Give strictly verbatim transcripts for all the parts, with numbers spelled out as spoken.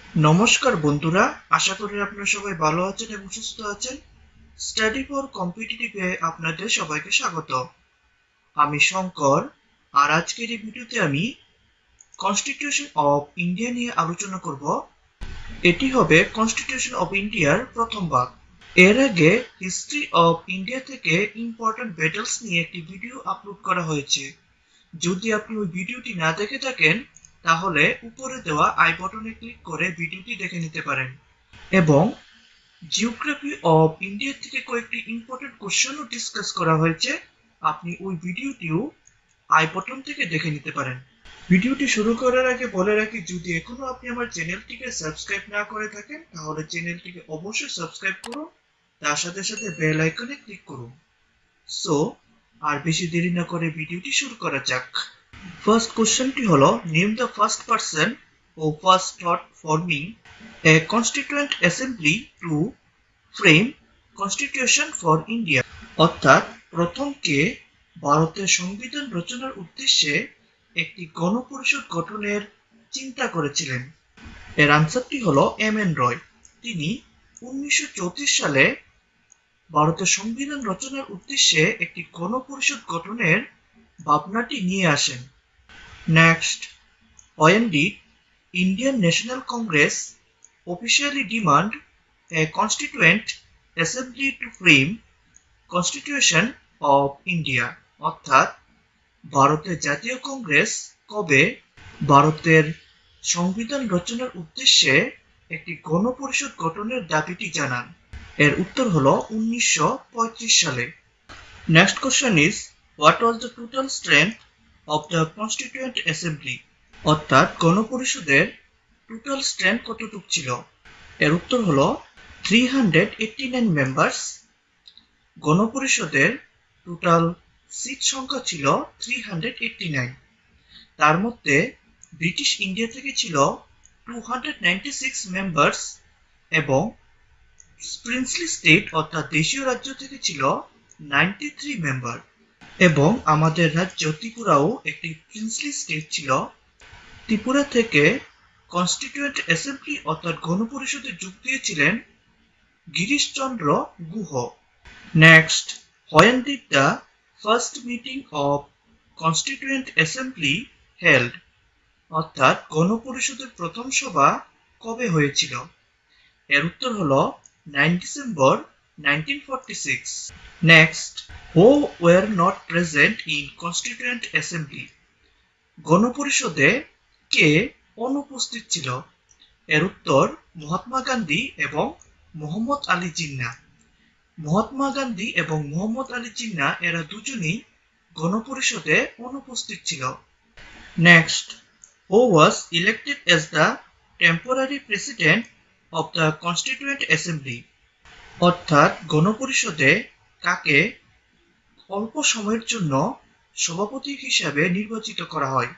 নমস্কার বন্ধুরা, আশা করি আপনারা সবাই ভালো আছেন এবং সুস্থ আছেন। স্টাডি ফর কম্পিটিটিভে আপনাদের সবাইকে স্বাগত। আমি শঙ্কর, আর আজকের এই ভিডিওতে আমি কনস্টিটিউশন অফ ইন্ডিয়া নিয়ে আলোচনা করব। এটি হবে কনস্টিটিউশন অফ ইন্ডিয়ার প্রথম ভাগ। এর আগে হিস্ট্রি অফ ইন্ডিয়া থেকে ইম্পর্টেন্ট ব্যাটেলস নিয়ে একটি ভিডিও আপলোড করা হয়েছে। যদি আপনি ওই ভিডিওটি না দেখে থাকেন তাহলে উপরে দেওয়া আই বাটনে ক্লিক করে ভিডিওটি দেখে নিতে পারেন। এবং জিওগ্রাফি অফ ইন্ডিয়া থেকে কয়েকটি ইম্পর্টেন্ট কোশ্চেনও ডিসকাস করা হয়েছে, আপনি ওই ভিডিওটিও আই বাটন থেকে দেখে নিতে পারেন। ভিডিওটি শুরু করার আগে বলে রাখি, যদি এখনো আপনি আমার চ্যানেলটিকে সাবস্ক্রাইব না করে থাকেন তাহলে চ্যানেলটিকে অবশ্যই সাবস্ক্রাইব করুন, তার সাথে সাথে বেল আইকনে ক্লিক করুন। সো আর বেশি দেরি না করে ভিডিওটি শুরু করা যাক। ফার্স্ট কোশ্চেনটি হলো, name the first person who first thought forming a constituent assembly to frame constitution for India। অর্থাৎ প্রথম কে ভারতের সংবিধান রচনার উদ্দেশ্যে একটি গণপরিষদ গঠনের চিন্তা করেছিলেন? এর আনসারটি হলো এম এন রয়। তিনি উনিশশো চৌত্রিশ সালে ভারতের সংবিধান রচনার উদ্দেশ্যে একটি গণপরিষদ গঠনের ভাবনাটি নিয়ে আসেন। Next, when did Indian National Congress officially demand a constituent assembly to frame Constitution of India? অর্থাৎ ভারতের জাতীয় কংগ্রেস কবে ভারতের সংবিধান রচনার উদ্দেশ্যে একটি গণপরিষদ গঠনের দাবিটি জানান? এর উত্তর হলো উনিশশো পঁয়ত্রিশ সালে। Next question is, what was the total strength of the constituent assembly? অর্থাৎ গণপরিষদের টোটাল স্ট্রেংথ কতটুকু ছিল? এর উত্তর হলো three hundred eighty nine members. গণপরিষদের টোটাল সিট সংখ্যা ছিল থ্রি হান্ড্রেড এইট্টি নাইন। তার মধ্যে ব্রিটিশ ইন্ডিয়া থেকে ছিল two hundred ninety six members এবং প্রিন্সলি স্টেট অর্থাৎ দেশীয় রাজ্য থেকে ছিল নাইনটি থ্রি মেম্বার। এবং আমাদের রাজ্য ত্রিপুরাও একটি প্রিন্সলি স্টেট ছিল। ত্রিপুরা থেকে কনস্টিটিউয়েন্ট অ্যাসেম্বলি অর্থাৎ গণপরিষদে যোগ দিয়েছিলেন Girishchandra Guha. Next, when did the first meeting of constituent assembly held? অর্থাৎ গণপরিষদের প্রথম সভা কবে হয়েছিল? এর উত্তর হলো nine December nineteen forty six. Next, who were not present in constituent assembly? গণপরিষদে কে অনুপস্থিত ছিল? এর উত্তর মহাত্মা গান্ধী এবং মোহাম্মদ আলী জিন্নাহ। মহাত্মা গান্ধী এবং মোহাম্মদ আলী জিন্নাহ এরা দুজনেই গণপরিষদে অনুপস্থিত ছিল। Next, who was elected as the temporary president of the constituent assembly? অর্থাৎ গণপরিষদে কাকে অল্প সময়ের জন্য সভাপতি হিসাবে নির্বাচিত করা হয়?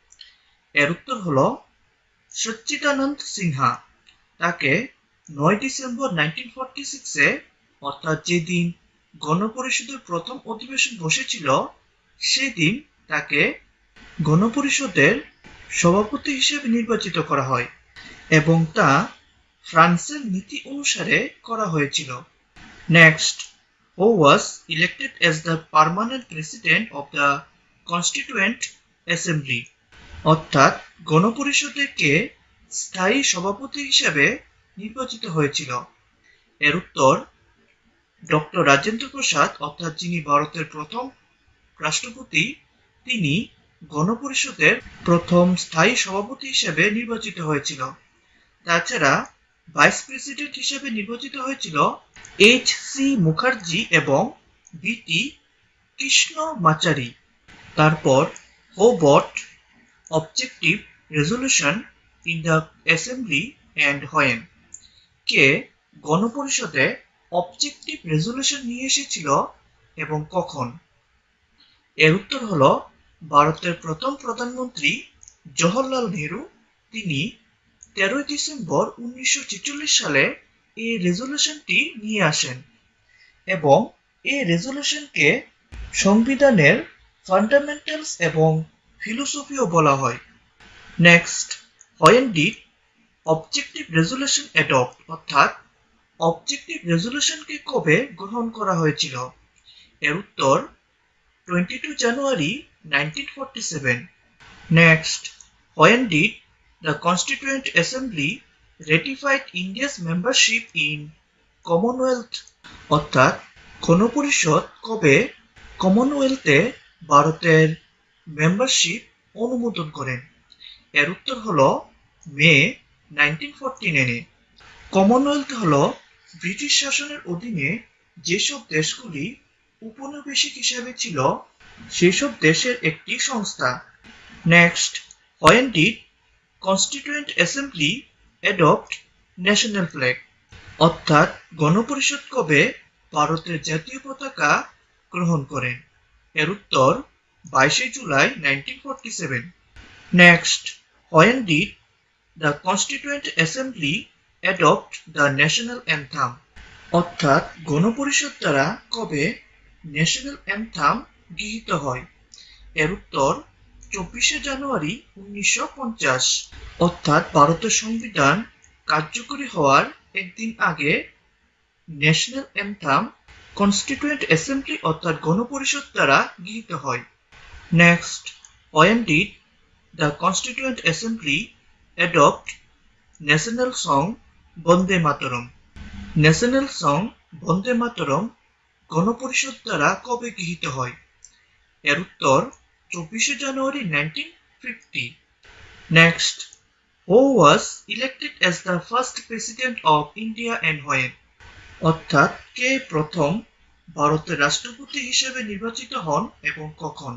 এর উত্তর হলো সচ্চিদানন্দ সিনহা। তাকে নয় ডিসেম্বর নাইনটিন ফর্টি সিক্সে অর্থাৎ যেদিন গণপরিষদের প্রথম অধিবেশন বসেছিল সেদিন তাকে গণপরিষদের সভাপতি হিসেবে নির্বাচিত করা হয় এবং তা ফ্রান্সের নীতি অনুসারে করা হয়েছিল। Next, who was elected as the permanent president of the constituent assembly? অর্থাৎ গণপরিষদে কে স্থায়ী সভাপতি হিসেবে নির্বাচিত হয়েছিল? এর উত্তর ডক্টর রাজেন্দ্র প্রসাদ, অর্থাৎ যিনি ভারতের প্রথম রাষ্ট্রপতি, তিনি গণপরিষদের প্রথম স্থায়ী সভাপতি হিসেবে নির্বাচিত হয়েছিল। তাছাড়া ভাইস প্রেসিডেন্ট হিসেবে নির্বাচিত হয়েছিল এইচ সি মুখার্জি এবং বি টি কৃষ্ণমাচারি। তারপর who brought objective resolution in the assembly and when? কে গণপরিষদে অবজেক্টিভ রেজলিউশন নিয়ে এসেছিল এবং কখন? এর উত্তর হলো ভারতের প্রথম প্রধানমন্ত্রী জওহরলাল নেহরু। তিনি তেরোই ডিসেম্বর উনিশশো ছেচল্লিশ সালে এই রেজলিউশনটি নিয়ে আসেন এবং এই রেজলিউশনকে সংবিধানের ফান্ডামেন্টালস এবং ফিলোসফিও বলা হয়। Next, when did objective resolution adopt অর্থাৎ অবজেক্টিভ রেজুলেশনকে কবে গ্রহণ করা হয়েছিল? এর উত্তর বাহাত্তর January nineteen forty seven. Next, when did the Constituent Assembly ratified India's membership in Commonwealth? অর্থাৎ গণপরিষদ কবে কমনওয়েলথে ভারতের মেম্বারশিপ অনুমোদন করেন? এর উত্তর হলো মে নাইনটিন ফর্টি নাইনে। কমনওয়েলথ হলো ব্রিটিশ শাসনের অধীনে যেসব দেশগুলি উপনিবেশিক হিসেবে ছিল সেসব দেশের একটি সংস্থা। Next, when did Constituent Assembly adopt national flag? অর্থাৎ গণপরিষদ কবে ভারতের জাতীয় পতাকা গ্রহণ করেন? এর উত্তর বাইশে July nineteen forty seven. Next, when did the Constituent Assembly adopt the national anthem? অর্থাৎ গণপরিষদ দ্বারা কবে ন্যাশনাল অ্যান্থাম গৃহীত হয়? এর উত্তর চব্বিশে জানুয়ারি উনিশশো পঞ্চাশ। অর্থাৎ ভারতের সংবিধান কার্যকরী হওয়ার একদিন আগে ন্যাশনাল অ্যান্থাম কনস্টিটিউয়েন্ট অ্যাসেম্বলি অর্থাৎ গণপরিষদ দ্বারা গৃহীত হয়। Next, when did the Constituent Assembly adopt national song Vande Mataram? National song Vande Mataram গণপরিষদ দ্বারা কবে গৃহীত হয়? এর উত্তর চব্বিশে January nineteen fifty. Next, who was elected as the first president of India and when? অর্থাৎ কে প্রথম ভারতের রাষ্ট্রপতি হিসেবে নির্বাচিত হন এবং কখন?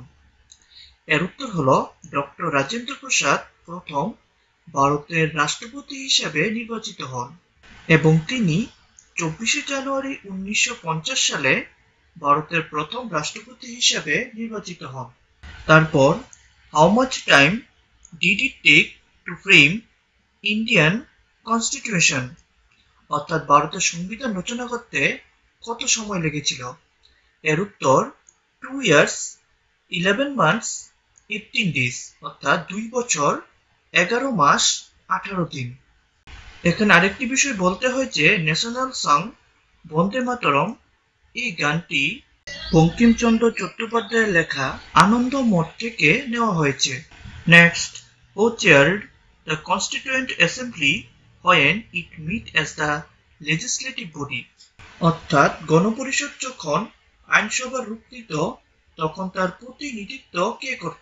এর উত্তর হলো ডক্টর রাজেন্দ্র প্রসাদ প্রথম ভারতের রাষ্ট্রপতি হিসেবে নির্বাচিত হন এবং তিনি চব্বিশে জানুয়ারি উনিশশো পঞ্চাশ সালে ভারতের প্রথম রাষ্ট্রপতি হিসেবে নির্বাচিত হন। তারপর, how much time did it take to frame Indian Constitution? অর্থাৎ ভারতের সংবিধান রচনা করতে কত সময় লেগেছিল? এর উত্তর two years eleven months eighteen days অর্থাৎ দুই বছর এগারো মাস আঠারো দিন। এখানে আরেকটি বিষয় বলতে হয় যে ন্যাশনাল সং বন্দে মাতরম এই গানটি বঙ্কিমচন্দ্র চট্টোপাধ্যায়ের লেখা আনন্দ মঠ থেকে নেওয়া হয়েছে। Next, who chaired the Constituent Assembly when it meet as the legislative body? অর্থাৎ গণপরিষদ যখন আইনসভার রূপ নিত তখন তার প্রতিনিধিত্ব কে করত?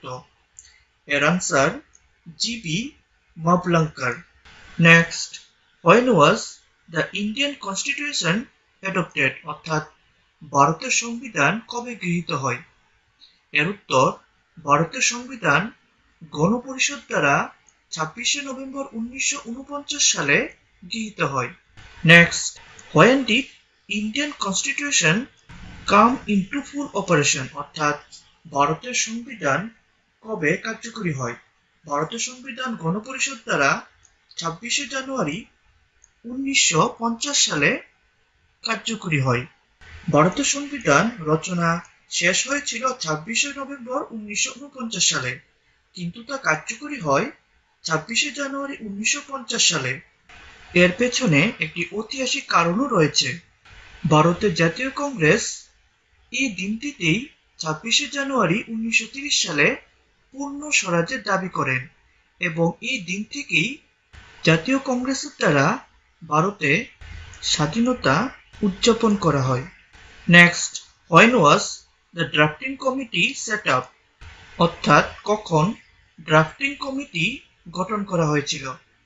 এর answer GB Mavalankar. Next, when was the Indian Constitution adopted? অর্থাৎ ভারতের সংবিধান কবে গৃহীত হয়? এর উত্তর ভারতের সংবিধান গণপরিষদ দ্বারা ছাব্বিশে নভেম্বর উনিশশো উনপঞ্চাশ সালে গৃহীত হয়। Next, when did Indian Constitution come into full operation? অর্থাৎ ভারতের সংবিধান কবে কার্যকরী হয়? ভারতের সংবিধান গণপরিষদ দ্বারা ছাব্বিশে জানুয়ারি উনিশশো পঞ্চাশ সালে কার্যকরী হয়। ভারতের সংবিধান রচনা শেষ হয়েছিল ছাব্বিশে নভেম্বর উনিশশো উনপঞ্চাশ সালে, কিন্তু তা কার্যকরী হয় ছাব্বিশে জানুয়ারি উনিশশো পঞ্চাশ সালে। এর পেছনে একটি ঐতিহাসিক কারণও রয়েছে। ভারতের জাতীয় কংগ্রেস এই দিনটিতেই ছাব্বিশে জানুয়ারি উনিশশো তিরিশ সালে পূর্ণ স্বরাজ্যের দাবি করেন এবং এই দিন থেকেই জাতীয় কংগ্রেসের দ্বারা ভারতে স্বাধীনতা উদযাপন করা হয়। Next, when was the drafting committee set up? অর্থাৎ কখন ড্রাফটিং কমিটি গঠন করা হয়েছিল?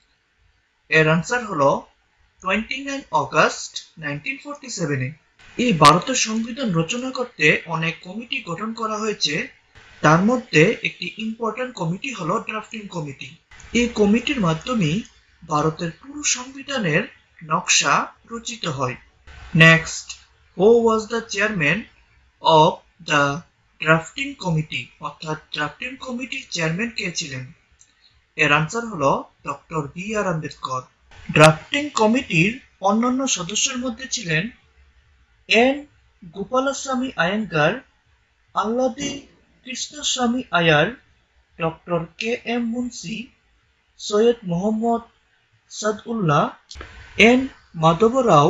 এর আনসার হলো twenty nine August nineteen forty সেভেনে। এই ভারতের সংবিধান রচনা করতে অনেক কমিটি গঠন করা হয়েছে, তার মধ্যে একটি ইম্পর্টেন্ট কমিটি হলো ড্রাফটিং কমিটি। এই কমিটির মাধ্যমেই ভারতের পুরো সংবিধানের নকশা রচিত হয়। Next, who was the chairman of the drafting committee? অর্থাৎ ড্রাফটিং কমিটির চেয়ারম্যান কে ছিলেন? এর আনসার হলো doctor B R Ambedkar. Drafting কমিটির অন্যান্য সদস্যের মধ্যে ছিলেন N Gopalaswami Ayyangar, Alladi Krishnaswami Iyer, doctor K M Munshi, Syed Mohammad Saadullah, N Madhava Rao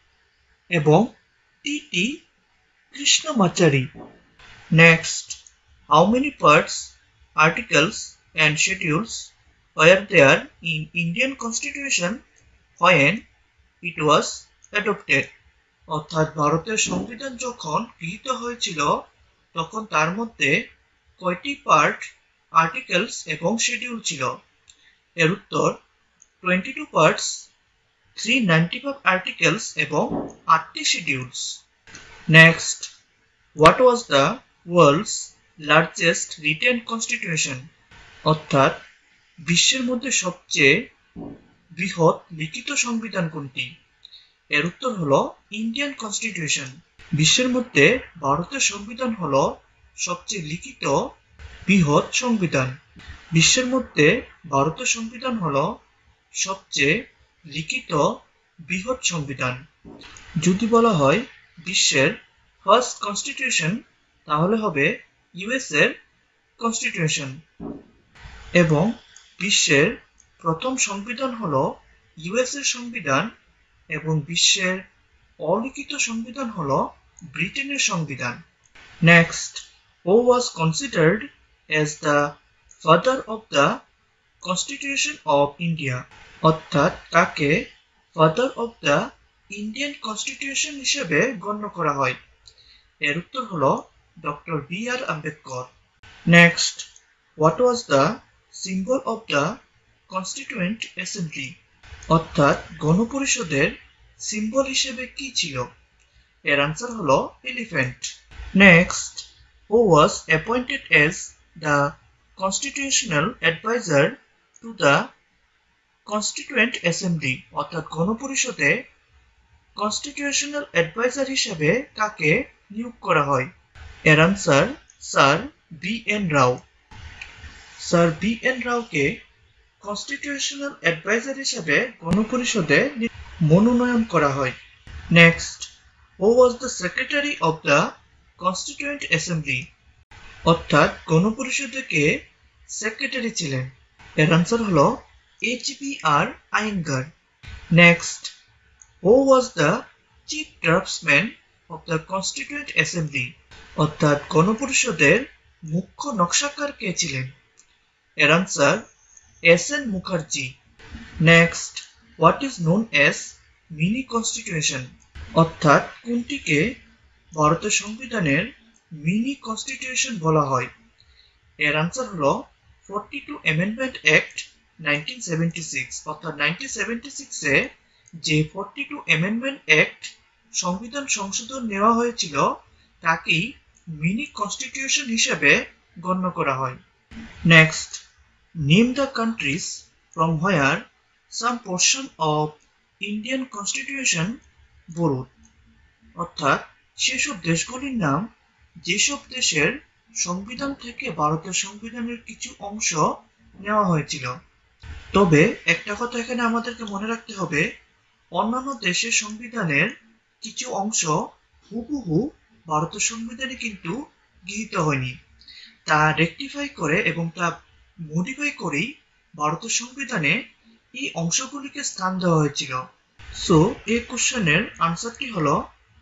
এবং T T Krishnamachari. Next, how many parts, articles and schedules were there in Indian Constitution when it was adopted? অর্থাৎ ভারতের সংবিধান যখন গৃহীত হয়েছিল তখন তার মধ্যে কয়টি পার্ট, আর্টিকেলস এবং শিডিউল ছিল? এর উত্তর twenty two parts, three ninety five articles এবং আটটি schedules. Next, what was the world's largest written constitution? অর্থাৎ বিশ্বের মধ্যে সবচেয়ে বৃহৎ লিখিত সংবিধান কোনটি? এর উত্তর হলো ইন্ডিয়ান কনস্টিটিউশন। বিশ্বের মধ্যে ভারতের সংবিধান হলো সবচেয়ে লিখিত বৃহৎ সংবিধান। বিশ্বের মধ্যে ভারতের সংবিধান হলো সবচেয়ে লিখিত বৃহৎ সংবিধান। যদি বলা হয় বিশ্বের ফার্স্ট কনস্টিটিউশন তাহলে হবে ইউএস এর কনস্টিটিউশন, এবং বিশ্বের প্রথম সংবিধান হলো ইউএস এর সংবিধান, এবং বিশ্বের অলিখিত সংবিধান হলো ব্রিটেনের সংবিধান। Next, who was considered as the father of the constitution of India? অর্থাৎ কাকে father of the Indian constitution হিসেবে গণ্য করা হয়? এর উত্তর হলো doctor B R Ambedkar. Next, what was the symbol of the constituent assembly? অর্থাৎ গণপরিষদের সিম্বল হিসেবে কি ছিল? এর আনসার হলো elephant. Next, who was appointed as the constitutional adviser to the constituent assembly? অর্থাৎ গণপরিষদে কনস্টিটিউশনাল অ্যাডভাইজার হিসেবে কাকে নিয়োগ করা হয়? এর answer sir B N Rao. Sir B N রাওকে কনস্টিটিউশনাল অ্যাডভাইজার হিসেবে গণপরিষদে মনোনয়ন করা হয়। Next, who was the secretary of the constituent assembly? অর্থাৎ গণপরিষদে কে সেক্রেটারি ছিলেন? এর আনসার হলো H B R Ayyangar. Next, who was the chief draftsman of the constituent assembly? অর্থাৎ গণপরিষদের মুখ্য নকশাকার কে ছিলেন? এর answer S N Mukherjee. Next, what is known as mini constitution? অর্থাৎ কোনটিকে ভারতের সংবিধানের মিনি কনস্টিটিউশন বলা হয়? এর আনসার হলো forty two amendment act nineteen seventy six. অর্থাৎ নাইনটিন সেভেন্টি সিক্সে যে ফর্টি টু অ্যামেন্ডমেন্ট অ্যাক্ট সংবিধান সংশোধন নেওয়া হয়েছিল তাকেই মিনি কনস্টিটিউশন হিসেবে গণ্য করা হয়। Next, name the countries from where some portion of Indian constitution borrowed? অর্থাৎ সেসব দেশগুলির নাম যেসব দেশের সংবিধান থেকে ভারতের সংবিধানের কিছু অংশ নেওয়া হয়েছিল। তবে একটা কথা এখানে আমাদেরকে মনে রাখতে হবে, অন্যান্য দেশের সংবিধানের কিছু অংশ হুবহু ভারতের সংবিধানে কিন্তু গৃহীত হয়নি, তা রেকটিফাই করে এবং তা মডিফাই করেই ভারতের সংবিধানে এই অংশগুলিকে স্থান দেওয়া হয়েছিল। সো এই কোশ্চেনের আনসারটি হলো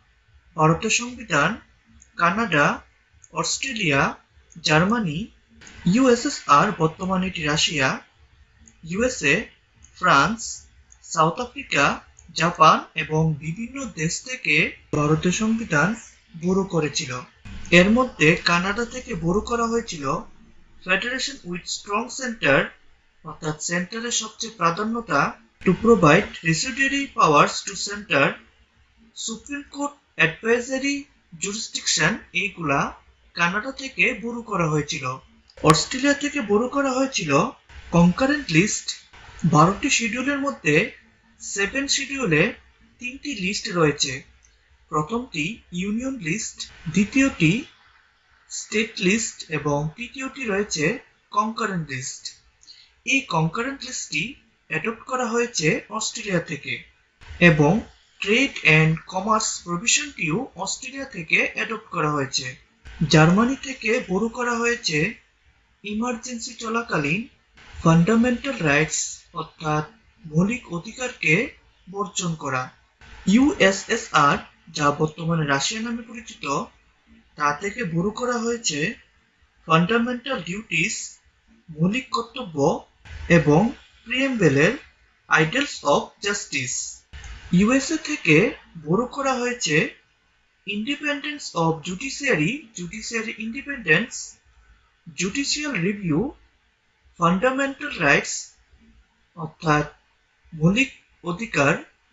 ভারতের সংবিধান কানাডা, অস্ট্রেলিয়া, জার্মানি, ইউএসএসআর বর্তমানে এটি Russia, USA, France, South Africa, Japan এবং বিভিন্ন দেশ থেকে ভারতের সংবিধান বোরো করেছিল। এর মধ্যে কানাডা থেকে বোরো করা হয়েছিল ফেডারেশন উইথ স্ট্রং সেন্টার, অর্থাৎ সেন্টারের সবচেয়ে প্রাধান্যতা, to provide residuary powers to centre, supreme court advisory jurisdiction, এইগুলা কানাডা থেকে বোরো করা হয়েছিল। অস্ট্রেলিয়া থেকে বোরো করা হয়েছিল কনকারেন্ট লিস্ট। বারোটি শিডিউলের মধ্যে সেভেন শিডিউলে তিনটি লিস্ট রয়েছে। প্রথমটি ইউনিয়ন লিস্ট, দ্বিতীয়টি স্টেট লিস্ট এবং তৃতীয়টি রয়েছে কনকারেন্ট লিস্ট। এই কনকারেন্ট লিস্টটি অ্যাডপ্ট করা হয়েছে অস্ট্রেলিয়া থেকে, এবং ট্রেড অ্যান্ড কমার্স প্রভিশনটিও অস্ট্রেলিয়া থেকে অ্যাডপ্ট করা হয়েছে। জার্মানি থেকে বোরো করা হয়েছে ইমার্জেন্সি চলাকালীন ফান্ডামেন্টাল রাইটস, অর্থাৎ মৌলিক অধিকারকে বর্জন করা। ইউএসএসআর, যা বর্তমানে রাশিয়া নামে পরিচিত, তা থেকে শুরু করা হয়েছে ফান্ডামেন্টাল ডিউটিস, মৌলিক কর্তব্য এবং প্রিএম্বলের আইডলস অফ জাস্টিস। ইউএসএ থেকে শুরু করা হয়েছে independence of judiciary, judiciary independence, judicial review, fundamental rights অর্থাৎ মৌলিক অধিকার,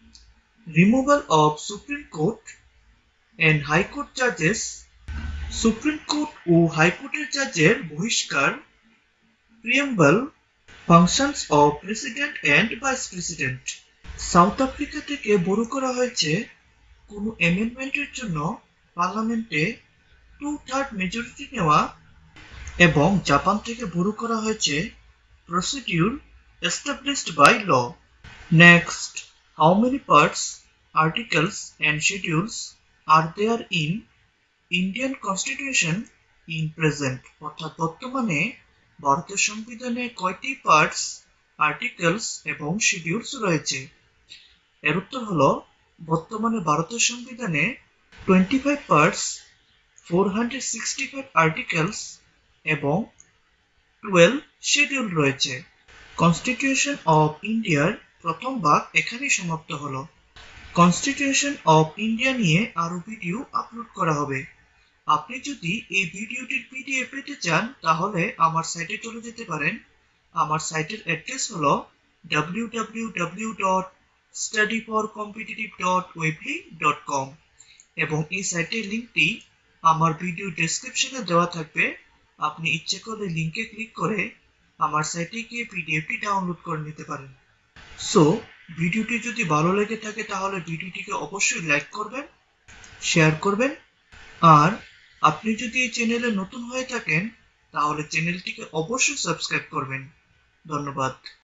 removal of supreme court and high court জাজেস, সুপ্রিম কোর্ট ও হাইকোর্টের জাজের বহিষ্কার, preamble, functions of president and vice president. South Africa থেকে শুরু করা হয়েছে কোনো অ্যামেন্ডমেন্টের জন্য পার্লামেন্টে টু থার্ড মেজরিটি নেওয়া, এবং জাপান থেকে শুরু করা হয়েছে procedure established by law. Next, how many parts, articles and schedules are there in Indian Constitution in present? অর্থাৎ বর্তমানে ভারতের সংবিধানে কয়টি পার্টস, আর্টিকেলস এবং শিডিউলস রয়েছে? এর উত্তর হলো, বর্তমানে ভারতের সংবিধানে twenty five parts, four hundred sixty five articles এবং টুয়েলভ শিডিউল রয়েছে। কনস্টিটিউশন অফ ইন্ডিয়ার প্রথম ভাগ এখানেই সমাপ্ত হলো। কনস্টিটিউশন অফ ইন্ডিয়া নিয়ে আরো ভিডিও আপলোড করা হবে। আপনি যদি এই ভিডিওটির পিডিএফ পেতে চান তাহলে আমার সাইটে চলে যেতে পারেন। আমার সাইটের অ্যাড্রেস হলো W W W dot study for competitive dot weebly dot com এবং এই সাইটের লিঙ্কটি আমার ভিডিও ডেসক্রিপশনে দেওয়া থাকবে। আপনি ইচ্ছে করলে লিঙ্কে ক্লিক করে আমার সাইটে গিয়ে পিডিএফটি ডাউনলোড করে নিতে পারেন। সো ভিডিওটি যদি ভালো লেগে থাকে তাহলে ভিডিওটিকে অবশ্যই লাইক করবেন, শেয়ার করবেন, আর আপনি যদি এই চ্যানেলে নতুন হয়ে থাকেন তাহলে চ্যানেলটিকে অবশ্যই সাবস্ক্রাইব করবেন। ধন্যবাদ।